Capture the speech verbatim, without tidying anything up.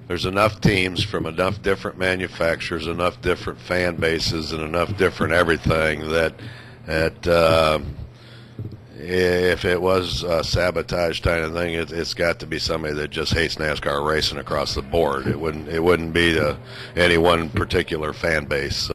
there's enough teams from enough different manufacturers, enough different fan bases, and enough different everything that that uh, if it was a sabotage kind of thing, it, it's got to be somebody that just hates NASCAR racing across the board. It wouldn't it wouldn't be to any one particular fan base.